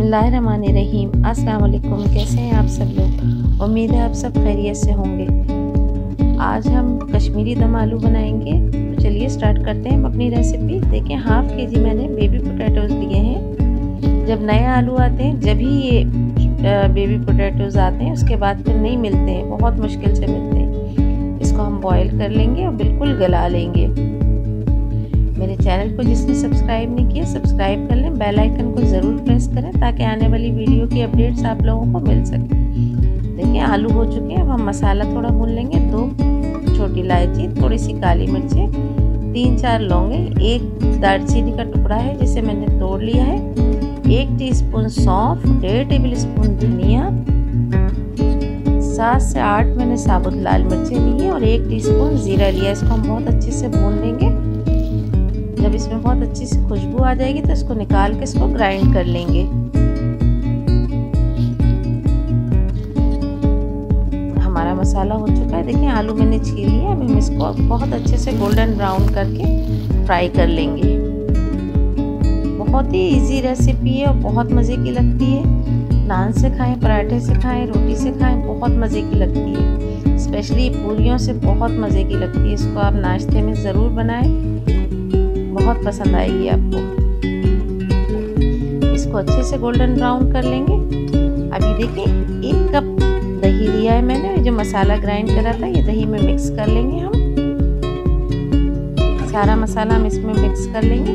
बिस्मिल्लाहिर्रहमानिर्रहीम। अस्सलाम वालेकुम। कैसे हैं आप सब लोग? उम्मीद है आप सब खैरियत से होंगे। आज हम कश्मीरी दम आलू बनाएंगे, तो चलिए स्टार्ट करते हैं अपनी रेसिपी। देखिए, हाफ़ केजी मैंने बेबी पोटैटोज़ लिए हैं। जब नए आलू आते हैं जब ही ये बेबी पोटैटोज़ आते हैं, उसके बाद फिर नहीं मिलते हैं, बहुत मुश्किल से मिलते हैं। इसको हम बॉयल कर लेंगे और बिल्कुल गला लेंगे। मेरे चैनल को जिसने सब्सक्राइब नहीं किया सब्सक्राइब कर लें, बेल आइकन को ज़रूर प्रेस करें ताकि आने वाली वीडियो की अपडेट्स आप लोगों को मिल सके। देखिए, आलू हो चुके हैं। अब हम मसाला थोड़ा भून लेंगे। 2 छोटी इलायची, थोड़ी सी काली मिर्चें, 3-4 लौंगे, 1 दालचीनी का टुकड़ा है जिसे मैंने तोड़ लिया है, 1 टीस्पून सौंफ, 1.5 टेबल स्पून धनिया, 7 से 8 मैंने साबुत लाल मिर्चें ली हैं और 1 टीस्पून ज़ीरा लिया। इसको हम बहुत अच्छे से भून लेंगे। जब इसमें बहुत अच्छी सी खुशबू आ जाएगी तो इसको निकाल के इसको ग्राइंड कर लेंगे। हमारा मसाला हो चुका है। देखिए, आलू मैंने छील लिया। अब हम इसको बहुत अच्छे से गोल्डन ब्राउन करके फ्राई कर लेंगे। बहुत ही इजी रेसिपी है और बहुत मज़े की लगती है। नान से खाएं, पराठे से खाएं, रोटी से खाएं, बहुत मज़े की लगती है। स्पेशली पूरियों से बहुत मज़े की लगती है। इसको आप नाश्ते में ज़रूर बनाएं, बहुत पसंद आएगी आपको। इसको अच्छे से गोल्डन ब्राउन कर लेंगे। अभी देखिए, 1 कप दही लिया है मैंने, जो मसाला ग्राइंड करा था ये दही में मिक्स कर लेंगे। हम सारा मसाला हम इसमें मिक्स कर लेंगे।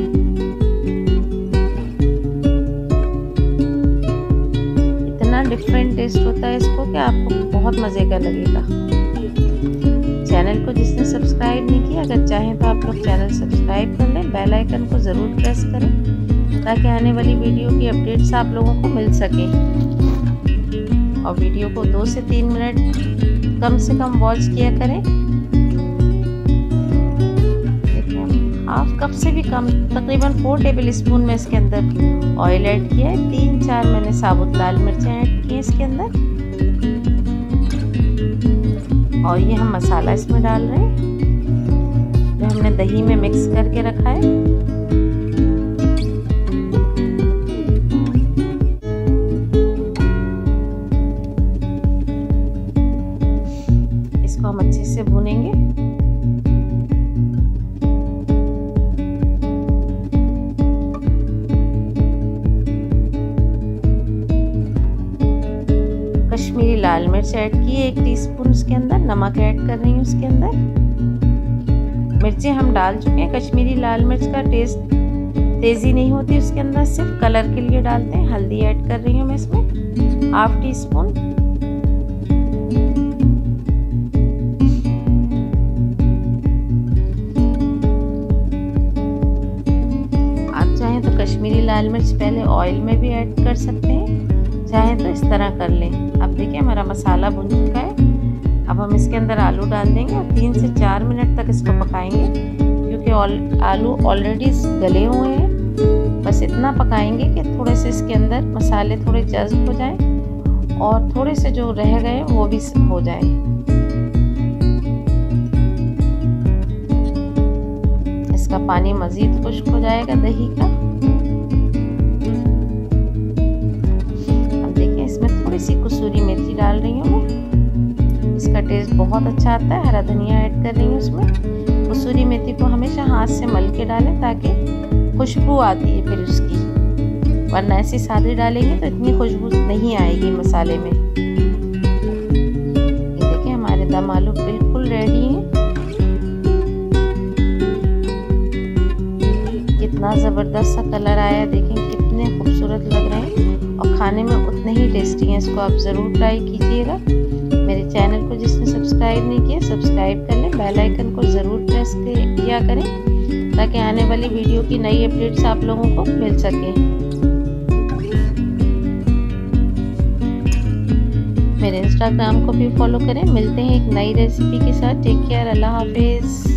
इतना डिफरेंट टेस्ट होता है इसको कि आपको बहुत मज़े का लगेगा। चैनल को जिसने सब्सक्राइब नहीं किया, अगर चाहें तो आप लोग चैनल सब्सक्राइब कर लें, बेल आइकन को ज़रूर प्रेस करें ताकि आने वाली वीडियो की अपडेट्स आप लोगों को मिल सकें। और वीडियो को 2 से 3 मिनट कम से कम वॉच किया करें। देखिए, हम हाफ कप से भी कम, तकरीबन 4 टेबल स्पून में इसके अंदर ऑयल ऐड किया है। 3-4 मैंने साबुत लाल मिर्चें ऐड की हैं इसके अंदर और ये हम मसाला इसमें डाल रहे हैं जो हमने दही में मिक्स करके रखा है। इसको हम अच्छे से भूनेंगे। कश्मीरी लाल मिर्च ऐड की है 1 टीस्पून उसके अंदर, नमक ऐड कर रही हूँ उसके अंदर। मिर्चें हम डाल चुके हैं। कश्मीरी लाल मिर्च का टेस्ट तेज़ी नहीं होती उसके अंदर, सिर्फ कलर के लिए डालते हैं। हल्दी ऐड कर रही हूँ मैं इसमें 1/2 टीस्पून। आप चाहें तो कश्मीरी लाल मिर्च पहले ऑयल में भी ऐड कर सकते हैं, चाहे तो इस तरह कर लें। अब देखिए, हमारा मसाला भुन चुका है। अब हम इसके अंदर आलू डाल देंगे और 3 से 4 मिनट तक इसको पकाएंगे क्योंकि आलू ऑलरेडी गले हुए हैं। बस इतना पकाएंगे कि थोड़े से इसके अंदर मसाले थोड़े जज्ब हो जाएं और थोड़े से जो रह गए वो भी हो जाए। इसका पानी मज़ीद खुश्क हो जाएगा दही का। थोड़ी सी कसूरी मेथी डाल रही हूँ मैं, इसका टेस्ट बहुत अच्छा आता है। हरा धनिया ऐड कर रही हूँ उसमें। कसूरी मेथी को हमेशा हाथ से मल के डालें ताकि खुशबू आती है फिर उसकी, वरना ऐसी सादी डालेंगे तो इतनी खुशबू नहीं आएगी मसाले में। ये देखिए, हमारे दम आलू बिल्कुल रेडी हैं। कितना ज़बरदस्त सा कलर आया, देखें कितने खूबसूरत लग रहे हैं और खाने में उतने ही टेस्टी हैं। इसको आप ज़रूर ट्राई कीजिएगा। मेरे चैनल को जिसने सब्सक्राइब नहीं किया सब्सक्राइब कर लें, बेल आइकन को ज़रूर प्रेस किया करें ताकि आने वाली वीडियो की नई अपडेट्स आप लोगों को मिल सकें। मेरे इंस्टाग्राम को भी फॉलो करें। मिलते हैं एक नई रेसिपी के साथ। टेक केयर, अल्लाह हाफिज़।